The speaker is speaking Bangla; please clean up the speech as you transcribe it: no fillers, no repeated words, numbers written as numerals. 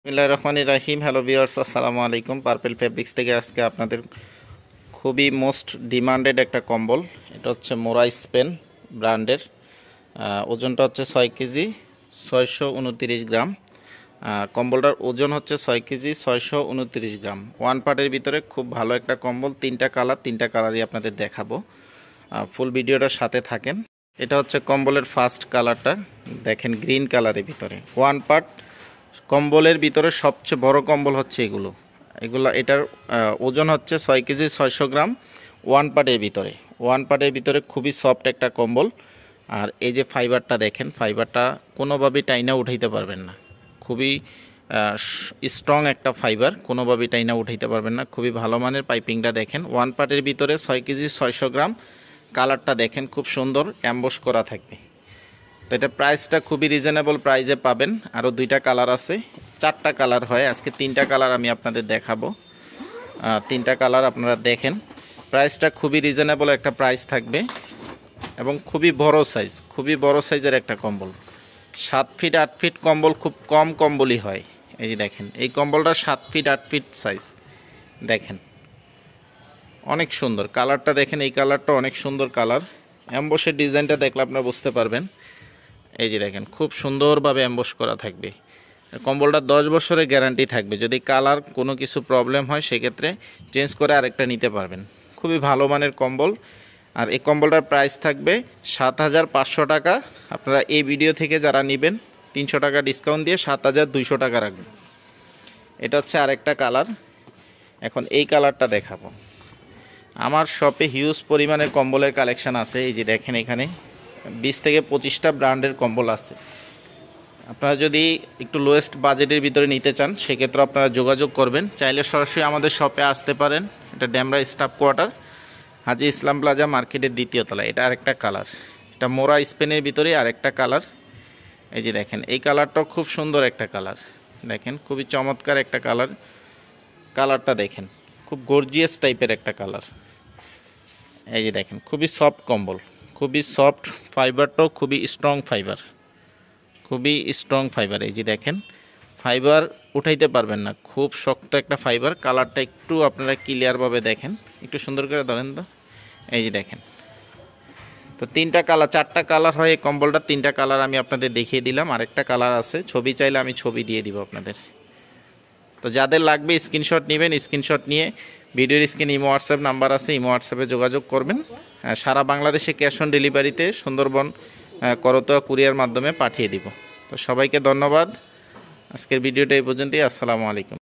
বিসমিল্লাহির রহমানির রহিম। হ্যালো ভিউয়ার্স, আসসালামু আলাইকুম। পার্পল ফেব্রিক্স থেকে আজকে আপনাদের খুবই মোস্ট ডিমান্ডেড একটা কম্বল। এটা হচ্ছে মোরা স্পেন ব্র্যান্ডের। ওজনটা হচ্ছে 6 কেজি 629 গ্রাম। কম্বলটার ওজন হচ্ছে 6 কেজি 629 গ্রাম। ওয়ান পার্টের ভিতরে খুব ভালো একটা কম্বল। তিনটা কালারই আপনাদের দেখাবো। ফুল ভিডিওটার সাথে থাকেন। এটা হচ্ছে কম্বলের ফার্স্ট কালারটা, দেখেন গ্রিন কালারের ভিতরে ওয়ান পার্ট। কম্বলের ভিতরে সবচেয়ে বড় কম্বল হচ্ছে এটার ওজন হচ্ছে 6 কেজি 600 গ্রাম। ওয়ান পার্টের ভিতরে খুবই সফট একটা কম্বল। আর এই যে ফাইবারটা দেখেন, ফাইবারটা কোনোভাবেই টাইনা উঠাইতে পারবেন না। খুবই স্ট্রং একটা ফাইবার, কোনোভাবেই টাইনা উঠাইতে পারবেন না। খুবই ভালো মানের পাইপিংটা দেখেন। ওয়ান পার্টের ভিতরে 6 কেজি 600 গ্রাম। কালারটা দেখেন, খুব সুন্দর অ্যাম্বস করা থাকবে। তো এটা প্রাইসটা খুবই রিজনেবল প্রাইসে পাবেন। আরও দুইটা কালার আছে, চারটা কালার হয়। আজকে তিনটা কালার আমি আপনাদের দেখাবো। তিনটা কালার আপনারা দেখেন। প্রাইসটা খুবই রিজনেবল একটা প্রাইস থাকবে এবং খুবই বড় সাইজের একটা কম্বল। 7 ফিট 8 ফিট কম্বল খুব কম কম্বলই হয়। এই যে দেখেন, এই কম্বলটা 7 ফিট 8 ফিট সাইজ। দেখেন অনেক সুন্দর কালারটা দেখেন, এই কালারটা অনেক সুন্দর কালার। অ্যাম্বসের ডিজাইনটা দেখলে আপনারা বুঝতে পারবেন। এই যে দেখেন, খুব সুন্দরভাবে অ্যাম্বস করা থাকবে। কম্বলটা 10 বছরের গ্যারান্টি থাকবে। যদি কালার কোনো কিছু প্রবলেম হয় সেক্ষেত্রে চেঞ্জ করে আরেকটা নিতে পারবেন। খুবই ভালো মানের কম্বল। আর এই কম্বলটার প্রাইস থাকবে 7,500 টাকা। আপনারা এই ভিডিও থেকে যারা নেবেন 300 টাকা ডিসকাউন্ট দিয়ে 7,200 টাকা রাখবেন। এটা হচ্ছে আরেকটা কালার। এখন এই কালারটা দেখাবো। আমার শপে হিউজ পরিমাণের কম্বলের কালেকশান আছে। এই যে দেখেন, এখানে 20 থেকে 25টা ব্র্যান্ডের কম্বল আছে। আপনারা যদি একটু লোয়েস্ট বাজেটের ভিতরে নিতে চান সেক্ষেত্রে আপনারা যোগাযোগ করবেন। চাইলে সরাসরি আমাদের শপে আসতে পারেন। এটা Demra staff quarter, Haji Islam plaza মার্কেটের 2য় তলা। এটা আরেকটা কালার। এটা মোরা স্পেনের ভিতরে আরেকটা কালার। এই যে দেখেন, এই কালারটাও খুব সুন্দর একটা কালার। দেখেন খুবই চমৎকার একটা কালার। কালারটা দেখেন, খুব গর্জিয়াস টাইপের একটা কালার। এই যে দেখেন, খুবই সফট কম্বল, খুবই সফট। ফাইবারটাও খুবই স্ট্রং ফাইবার। এই যে দেখেন, ফাইবার উঠাইতে পারবেন না, খুব শক্ত একটা ফাইবার। কালারটা একটু আপনারা ক্লিয়ারভাবে দেখেন, একটু সুন্দর করে ধরেন তো। এই যে দেখেন, তো চারটা কালার হয় এই কম্বলটা। 3টা কালার আমি আপনাদের দেখিয়ে দিলাম। আরেকটা কালার আছে, ছবি চাইলে আমি ছবি দিয়ে দিব আপনাদের। তো যাদের লাগবে স্ক্রিনশট নেবেন। স্ক্রিনশট নিয়ে ভিডিওর স্ক্রিনে ইমো হোয়াটসঅ্যাপ নাম্বার আছে, ইমো হোয়াটসঅ্যাপে যোগাযোগ করবেন। সারা বাংলাদেশে ক্যাশ অন ডেলিভারিতে সুন্দরবন করতোয়া কুরিয়ার মাধ্যমে পাঠিয়ে দিব। তো সবাইকে ধন্যবাদ। আজকের ভিডিওটা এই পর্যন্তই। আসসালামু আলাইকুম।